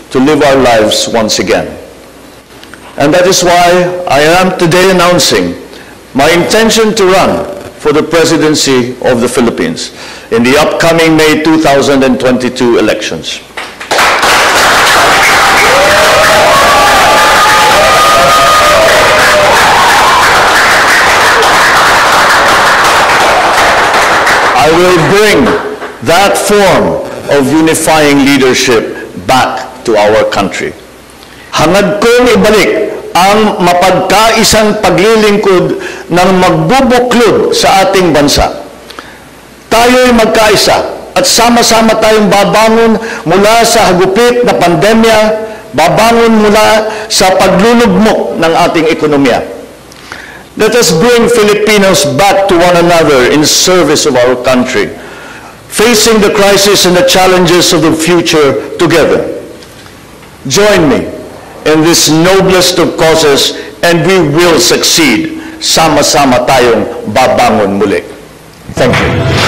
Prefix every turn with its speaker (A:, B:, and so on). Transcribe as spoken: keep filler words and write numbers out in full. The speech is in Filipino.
A: to live our lives once again. And that is why I am today announcing my intention to run for the presidency of the Philippines in the upcoming May two thousand twenty-two elections. I will bring that form of unifying leadership back to our country. Hangad kong ibalik ang mapagkaisang paglilingkod ng magbubuklod sa ating bansa. Tayo'y magkaisa at sama-sama tayong babangon mula sa hagupit na pandemya, babangon mula sa paglulugmok ng ating ekonomiya. Let us bring Filipinos back to one another in service of our country, facing the crisis and the challenges of the future together. Join me in this noblest of causes, and we will succeed. Sama-sama tayong babangon muli. Thank you.